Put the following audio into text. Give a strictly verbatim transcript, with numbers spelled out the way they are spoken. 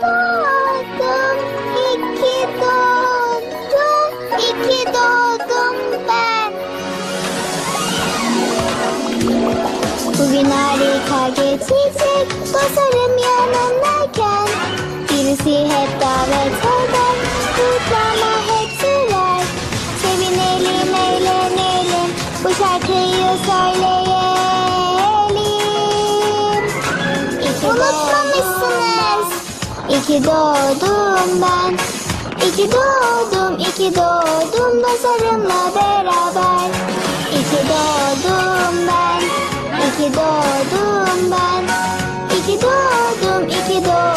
doğdum, iki doğdum, iki doğdum ben. Bugün harika geçecek, dostlarım yanımdayken. Birisi hep davet eder, kutlama hep sürer. Sevinelim, eğlenelim, bu şarkıyı söyleyelim. İki Unutmamışsınız. İki doğdum ben, iki doğdum, iki doğdum dostlarımla beraber. İki doğdum ben, iki doğdum ben, iki doğdum, iki doğdum.